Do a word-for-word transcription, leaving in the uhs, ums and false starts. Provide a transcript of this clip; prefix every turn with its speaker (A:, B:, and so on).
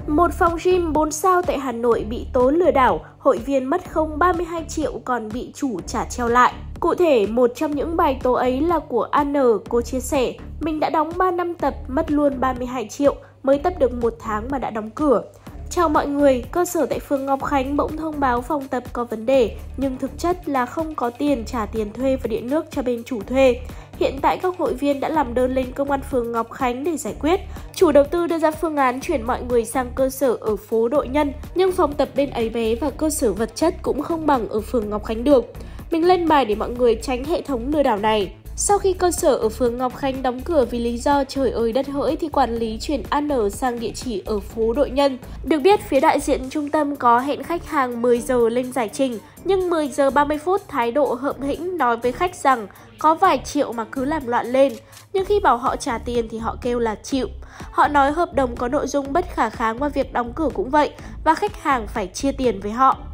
A: Một phòng gym bốn sao tại Hà Nội bị tố lừa đảo, hội viên mất không ba mươi hai triệu còn bị chủ trả treo lại. Cụ thể, một trong những bài tố ấy là của a en, cô chia sẻ, mình đã đóng ba năm tập, mất luôn ba mươi hai triệu, mới tập được một tháng mà đã đóng cửa. Chào mọi người, cơ sở tại phường Ngọc Khánh bỗng thông báo phòng tập có vấn đề, nhưng thực chất là không có tiền trả tiền thuê và điện nước cho bên chủ thuê. Hiện tại các hội viên đã làm đơn lên công an phường Ngọc Khánh để giải quyết. Chủ đầu tư đưa ra phương án chuyển mọi người sang cơ sở ở phố Đội Nhân, nhưng phòng tập bên ấy bé và cơ sở vật chất cũng không bằng ở phường Ngọc Khánh được. Mình lên bài để mọi người tránh hệ thống lừa đảo này. Sau khi cơ sở ở phường Ngọc Khánh đóng cửa vì lý do trời ơi đất hỡi thì quản lý chuyển a en sang địa chỉ ở phố Đội Nhân. Được biết, phía đại diện trung tâm có hẹn khách hàng mười giờ lên giải trình, nhưng mười giờ ba mươi phút thái độ hợm hĩnh nói với khách rằng có vài triệu mà cứ làm loạn lên. Nhưng khi bảo họ trả tiền thì họ kêu là chịu. Họ nói hợp đồng có nội dung bất khả kháng và việc đóng cửa cũng vậy và khách hàng phải chia tiền với họ.